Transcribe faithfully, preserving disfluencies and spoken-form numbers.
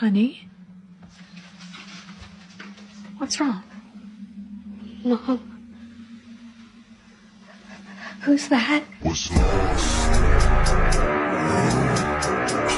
Honey? What's wrong? Mom. Who's that? Was lost.